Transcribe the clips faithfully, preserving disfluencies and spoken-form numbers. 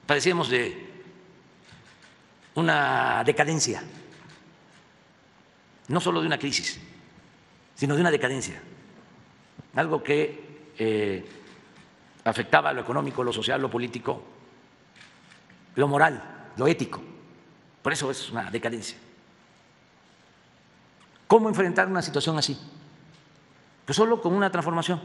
padecíamos de una decadencia, no solo de una crisis, sino de una decadencia, algo que eh, afectaba lo económico, lo social, lo político, lo moral, lo ético. Por eso es una decadencia. ¿Cómo enfrentar una situación así? Pues solo con una transformación,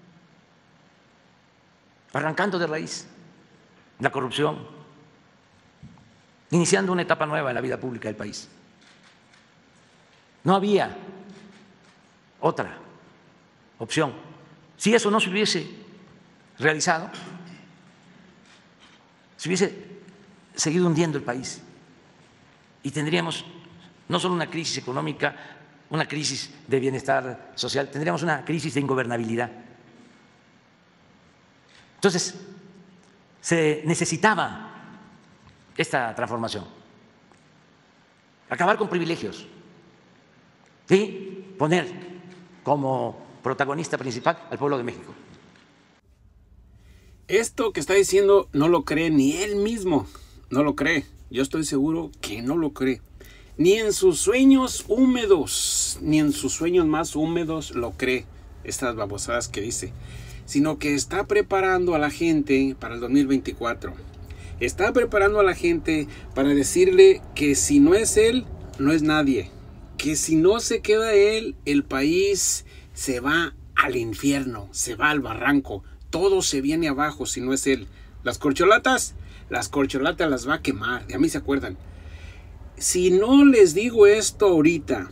arrancando de raíz la corrupción, iniciando una etapa nueva en la vida pública del país. No había otra opción. Si eso no se hubiese realizado, se hubiese seguido hundiendo el país y tendríamos no solo una crisis económica, una crisis de bienestar social, tendríamos una crisis de ingobernabilidad. Entonces, se necesitaba esta transformación, acabar con privilegios y poner como protagonista principal al pueblo de México. Esto que está diciendo no lo cree ni él mismo, no lo cree. Yo estoy seguro que no lo cree. Ni en sus sueños húmedos, ni en sus sueños más húmedos lo cree, estas babosadas que dice. Sino que está preparando a la gente para el dos mil veinticuatro. Está preparando a la gente para decirle que si no es él, no es nadie. Que si no se queda él, el país se va al infierno, se va al barranco. Todo se viene abajo si no es él. Las corcholatas, las corcholatas las va a quemar. De a mí se acuerdan. Si no les digo esto ahorita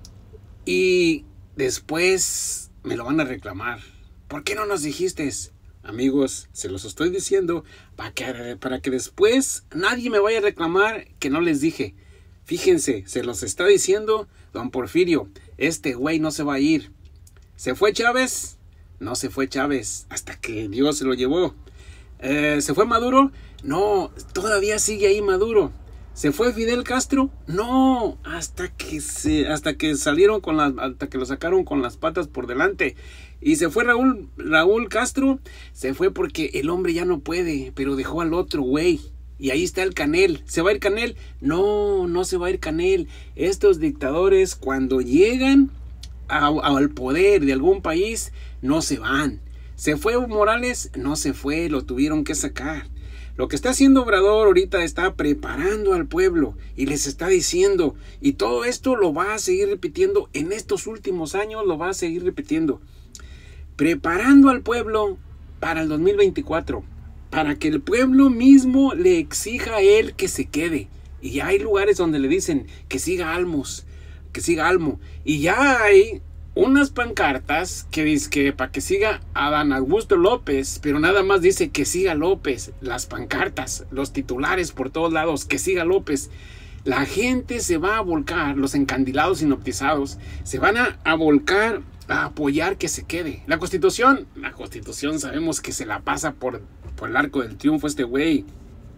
y después me lo van a reclamar, ¿por qué no nos dijiste? Amigos, se los estoy diciendo para que, para que después nadie me vaya a reclamar que no les dije. Fíjense, se los está diciendo don Porfirio. Este güey no se va a ir. ¿Se fue Chávez? No se fue Chávez hasta que Dios se lo llevó. Eh, ¿Se fue Maduro? No, todavía sigue ahí Maduro. ¿Se fue Fidel Castro? No, hasta que se, hasta que salieron con las, hasta que lo sacaron con las patas por delante. Y se fue Raúl, Raúl Castro, se fue porque el hombre ya no puede, pero dejó al otro güey. Y ahí está el Canel. ¿Se va a ir Canel? No, no se va a ir Canel. Estos dictadores cuando llegan a, a, al poder de algún país, no se van. ¿Se fue Evo Morales? No se fue, lo tuvieron que sacar. Lo que está haciendo Obrador ahorita está preparando al pueblo y les está diciendo, y todo esto lo va a seguir repitiendo en estos últimos años, lo va a seguir repitiendo, preparando al pueblo para el dos mil veinticuatro, para que el pueblo mismo le exija a él que se quede. Y ya hay lugares donde le dicen que siga Almos, que siga Almo, y ya hay unas pancartas que dice que para que siga Adán Augusto López, pero nada más dice que siga López. Las pancartas, los titulares por todos lados, que siga López. La gente se va a volcar, los encandilados hipnotizados, se van a, a volcar a apoyar que se quede. La Constitución, la Constitución sabemos que se la pasa por, por el arco del triunfo este güey.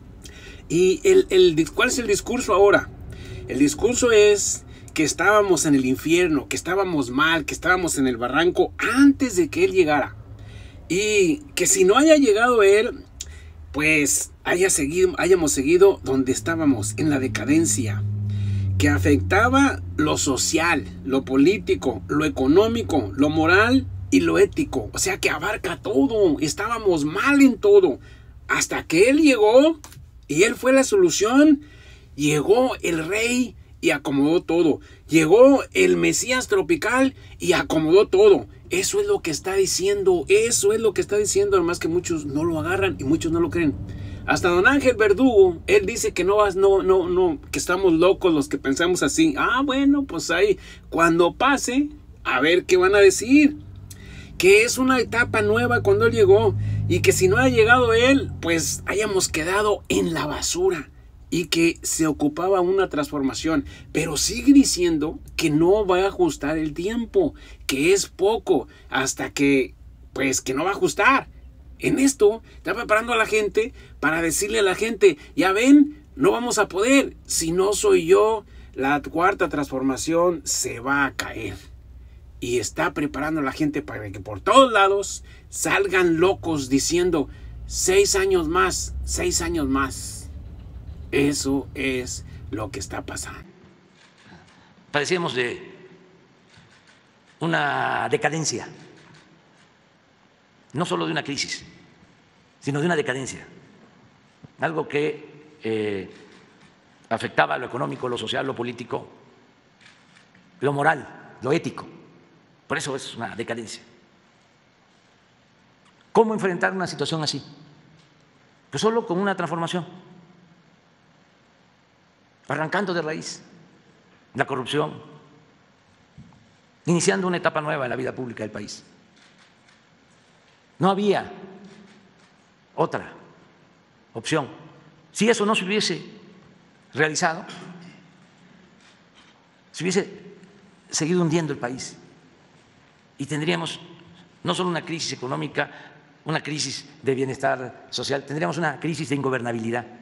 ¿Y el, el, cuál es el discurso ahora? El discurso es que estábamos en el infierno, que estábamos mal, que estábamos en el barranco antes de que él llegara. Y que si no haya llegado él, pues haya seguido, hayamos seguido donde estábamos, en la decadencia, que afectaba lo social, lo político, lo económico, lo moral y lo ético. O sea que abarca todo, estábamos mal en todo. Hasta que él llegó y él fue la solución. Llegó el rey y acomodó todo. Llegó el Mesías tropical y acomodó todo. Eso es lo que está diciendo. Eso es lo que está diciendo. Además que muchos no lo agarran y muchos no lo creen. Hasta don Ángel Verdugo, él dice que no, no, no, no, que estamos locos los que pensamos así. Ah, bueno, pues ahí, cuando pase, a ver qué van a decir. Que es una etapa nueva cuando él llegó. Y que si no ha llegado él, pues hayamos quedado en la basura. Y que se ocupaba una transformación, pero sigue diciendo que no va a ajustar el tiempo, que es poco, hasta que, pues, que no va a ajustar. En esto está preparando a la gente para decirle a la gente, ya ven, no vamos a poder, si no soy yo, la cuarta transformación se va a caer. Y está preparando a la gente para que por todos lados salgan locos diciendo, Seis años más, seis años más. Eso es lo que está pasando. Padecíamos de una decadencia, no solo de una crisis, sino de una decadencia, algo que eh, afectaba lo económico, lo social, lo político, lo moral, lo ético. Por eso es una decadencia. ¿Cómo enfrentar una situación así? Pues solo con una transformación, arrancando de raíz la corrupción, iniciando una etapa nueva en la vida pública del país. No había otra opción. Si eso no se hubiese realizado, se hubiese seguido hundiendo el país y tendríamos no solo una crisis económica, una crisis de bienestar social, tendríamos una crisis de ingobernabilidad.